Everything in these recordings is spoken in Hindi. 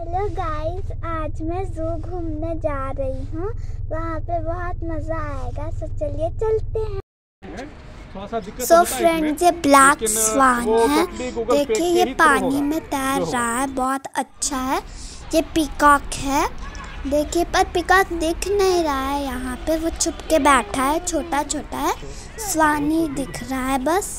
हेलो गाइस, आज मैं ज़ू घूमने जा रही हूँ। वहाँ पे बहुत मज़ा आएगा, तो चलिए चलते हैं। सो फ्रेंड्स, ये ब्लैक स्वान है। देखिए ये पानी में तैर रहा है, बहुत अच्छा है। ये पीकॉक है, देखिए, पर पीकॉक दिख नहीं रहा है यहाँ पे, वो छुप के बैठा है, छोटा छोटा है। स्वान ही दिख रहा है बस।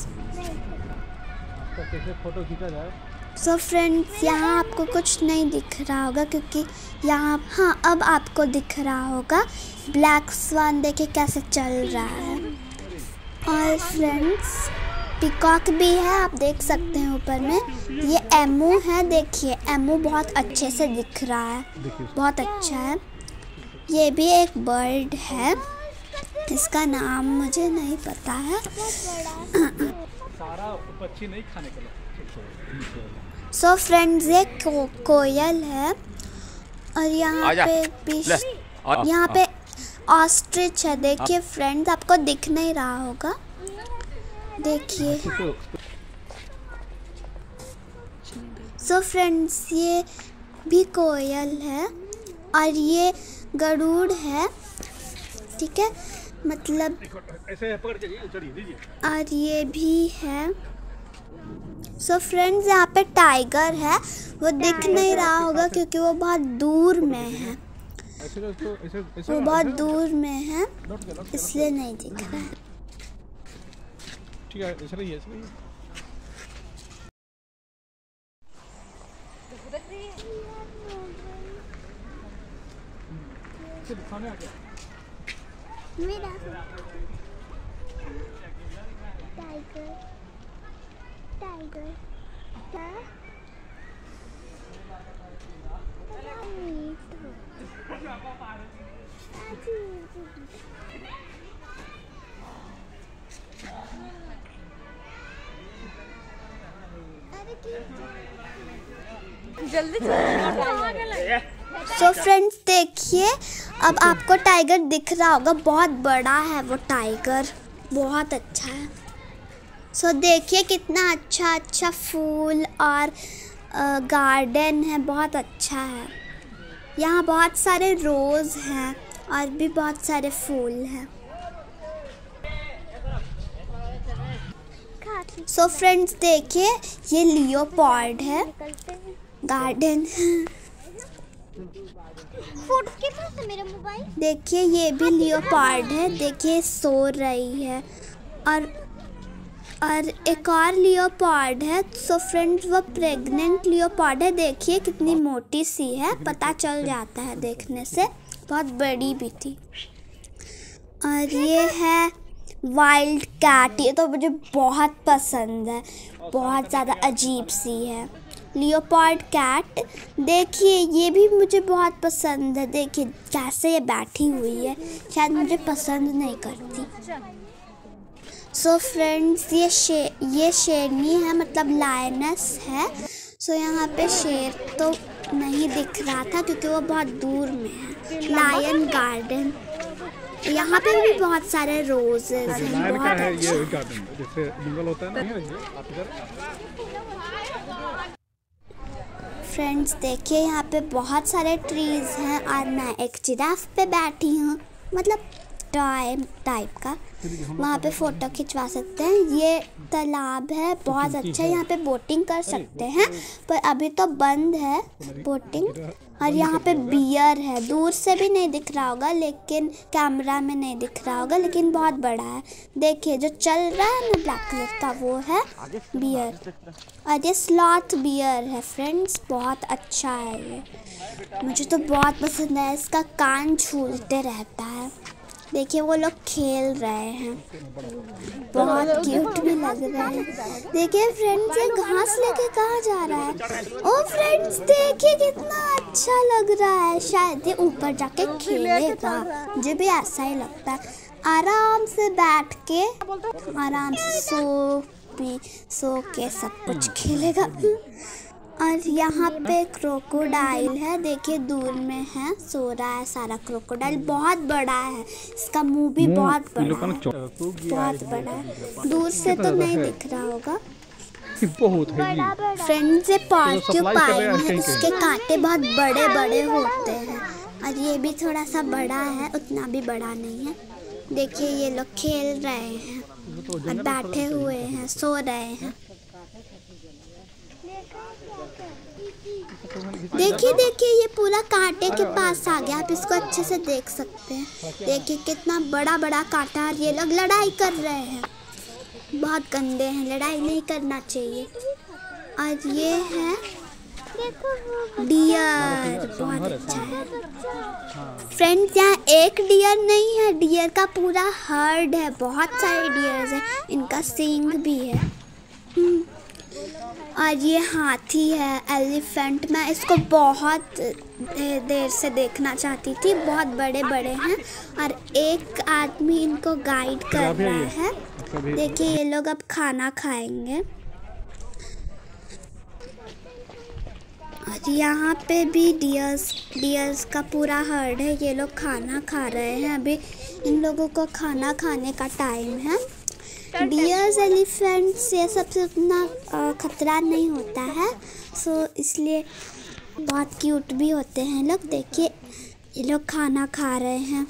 फोटो खींचा जाए। सो फ्रेंड्स, यहाँ आपको कुछ नहीं दिख रहा होगा क्योंकि यहाँ, हाँ अब आपको दिख रहा होगा। ब्लैक स्वान देखिए कैसे चल रहा है। और फ्रेंड्स, पीकॉक भी है, आप देख सकते हैं ऊपर में। ये एमू है, देखिए एमू बहुत अच्छे से दिख रहा है, बहुत अच्छा है। ये भी एक बर्ड है, इसका नाम मुझे नहीं पता है। सारा पक्षी नहीं खाने के लिए। सो फ्रेंड्स, ये कोयल है। और यहाँ पे भी, यहाँ पे ऑस्ट्रिच है। देखिए फ्रेंड्स, आपको दिख नहीं रहा होगा, देखिए। सो फ्रेंड्स, ये भी कोयल है और ये गरुड़ है, ठीक है, मतलब। और ये भी है। सो फ्रेंड्स, यहाँ पे टाइगर है, वो दिख नहीं रहा होगा क्योंकि वो बहुत दूर में है, वो बहुत दूर में है, इसलिए नहीं दिख रहा है। ठीक है, ऐसा ही है। मेरा टाइगर, टाइगर क्या? जल्दी। सो फ्रेंड्स, देखिए अब आपको टाइगर दिख रहा होगा, बहुत बड़ा है वो टाइगर, बहुत अच्छा है। सो देखिए कितना अच्छा अच्छा फूल और गार्डन है, बहुत अच्छा है। यहाँ बहुत सारे रोज़ हैं और भी बहुत सारे फूल हैं। सो फ्रेंड्स, देखिए ये लियोपार्ड है, गार्डन। देखिए ये भी लियोपार्ड है, देखिए सो रही है। और एक और लियोपार्ड है। सो फ्रेंड्स, वो प्रेग्नेंट लियोपार्ड है, देखिए कितनी मोटी सी है, पता चल जाता है देखने से, बहुत बड़ी भी थी। और ये है वाइल्ड कैट, ये तो मुझे बहुत पसंद है, बहुत ज़्यादा अजीब सी है लियोपार्ड कैट। देखिए ये भी मुझे बहुत पसंद है, देखिए कैसे ये बैठी हुई है, शायद मुझे पसंद नहीं करती। सो फ्रेंड्स, ये शेरनी है, मतलब लायनस है। सो यहाँ पे शेर तो नहीं दिख रहा था क्योंकि वो बहुत दूर में है। लायन गार्डन, यहाँ पे भी बहुत सारे रोजेस हैं, बहुत अच्छा। फ्रेंड्स, देखिए यहाँ पे बहुत सारे ट्रीज हैं और मैं एक जिराफ पे बैठी हूँ, मतलब टॉय टाइप का। वहाँ पे फ़ोटो खिंचवा सकते हैं। ये तालाब है, बहुत अच्छा है, यहाँ पे बोटिंग कर सकते हैं, पर अभी तो बंद है बोटिंग। और यहाँ पे बियर है, दूर से भी नहीं दिख रहा होगा, लेकिन कैमरा में नहीं दिख रहा होगा, लेकिन बहुत बड़ा है। देखिए जो चल रहा है ना ब्लैक कलर का, वो है बियर। और ये स्लॉथ बियर है फ्रेंड्स, बहुत अच्छा है ये, मुझे तो बहुत पसंद है। इसका कान झूलते रहता है। देखिए वो लोग खेल रहे हैं, बहुत क्यूट भी लग रहे हैं। देखिए फ्रेंड्स, ये घास लेके कहाँ जा रहा है? ओ फ्रेंड्स, देखिए कितना अच्छा लग रहा है, शायद ये ऊपर जाके खेलेगा, मुझे भी ऐसा ही लगता है। आराम से बैठ के, आराम से सो के सब कुछ खेलेगा। और यहाँ पे क्रोकोडाइल है, देखिए दूर में है, सो रहा है सारा क्रोकोडाइल, बहुत बड़ा है, इसका मुंह भी बहुत बड़ा है, बहुत बड़ा है, दूर से तो नहीं दिख रहा होगा। बहुत है जी। फ्रेंड्स ये पोर्क्यूपाइन है, कहीं इसके कांटे बहुत बड़े बड़े होते हैं और ये भी थोड़ा सा बड़ा है, उतना भी बड़ा नहीं है। देखिए ये लोग खेल रहे हैं और बैठे हुए हैं, सो रहे हैं। देखिए देखिए ये पूरा कांटे के पास आ गया, आप इसको अच्छे से देख सकते हैं। देखिए कितना बड़ा बड़ा कांटा, और ये लोग लड़ाई कर रहे हैं। बहुत गंदे हैं, लड़ाई नहीं करना चाहिए। और ये है डियर, बहुत अच्छा है। फ्रेंड्स यहाँ एक डियर नहीं है, डियर का पूरा हर्ड है, बहुत सारे डियर्स हैं, इनका सींग भी है। और ये हाथी है, एलिफेंट। मैं इसको बहुत देर से देखना चाहती थी, बहुत बड़े बड़े हैं और एक आदमी इनको गाइड कर रहा है। देखिए ये लोग अब खाना खाएंगे और यहाँ पे भी डियर्स का पूरा हर्ड है। ये लोग खाना खा रहे हैं, अभी इन लोगों को खाना खाने का टाइम है। डियर्स, एलिफेंट्स ये सबसे उतना खतरा नहीं होता है, सो इसलिए बहुत क्यूट भी होते हैं लोग। देखिए ये लोग खाना खा रहे हैं।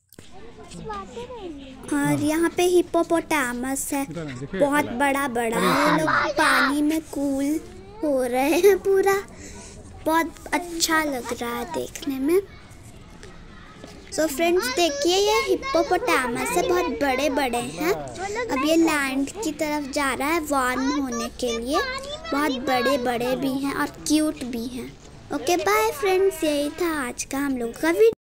और यहाँ पे हिप्पोपोटामस है, बहुत बड़ा बड़ा। ये लोग पानी में कूल हो रहे हैं पूरा, बहुत अच्छा लग रहा है देखने में। सो फ्रेंड्स देखिए ये हिप्पोपोटामस है, बहुत बड़े बड़े हैं। अब ये लैंड की तरफ जा रहा है वार्म होने के लिए। बहुत बड़े बड़े भी हैं और क्यूट भी हैं। ओके बाय फ्रेंड्स, यही था आज का हम लोग का वीडियो।